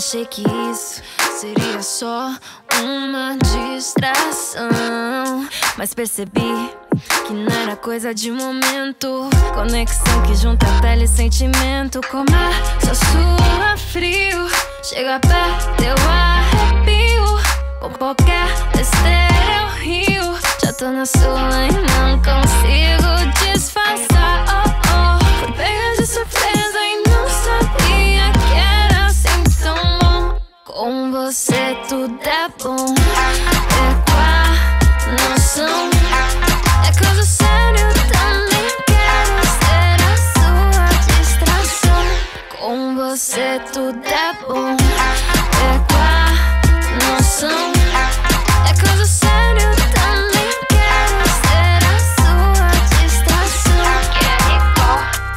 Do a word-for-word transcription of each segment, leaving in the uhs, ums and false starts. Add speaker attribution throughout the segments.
Speaker 1: achei que isso seria só uma distração, mas percebi que não era coisa de momento. Conexão que junta pele e sentimento. Como é, só sua frio. Chega perto, eu arrepio. Com qualquer besteira eu rio. Já tô na sua e não consigo disfarçar. Oh, oh. Fui pega de surpresa e não sabia que era assim tão bom. Com você tudo é bom. É com a noção. É coisa séria, eu também quero ser a sua distração. Com você tudo é bom. É com a noção. É coisa séria, eu também quero ser a sua distração. Que rico,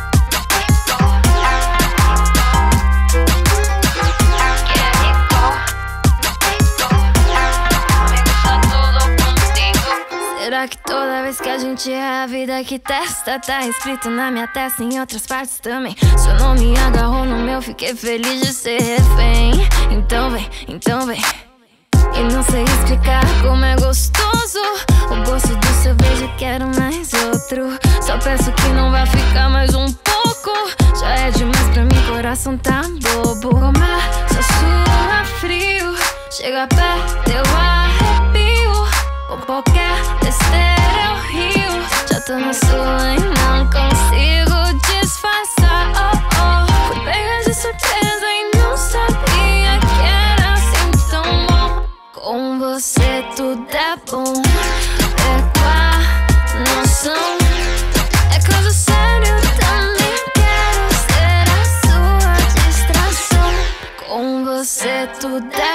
Speaker 1: que rico, me gusta tudo contigo. Será que toda vez que a gente é a vida que testa? Tá escrito na minha testa, em outras partes também. Seu nome agarrou no meu, fiquei feliz de ser refém. Então vem, então vem. E não sei explicar como é gostoso o gosto do seu beijo, quero mais outro. Só peço que não vá ficar mais um pouco. Já é demais pra mim, coração tá bobo. Como é, só sua frio. Chega perto, eu arrepio. Com qualquer besteira eu rio. Já tô na sua e não consigo disfarçar. Oh, oh. Fui pega de surpresa e não sabia que era assim tão bom. Com você tudo é bom. É com a noção. É coisa séria, eu também quero ser a sua distração. Com você tudo é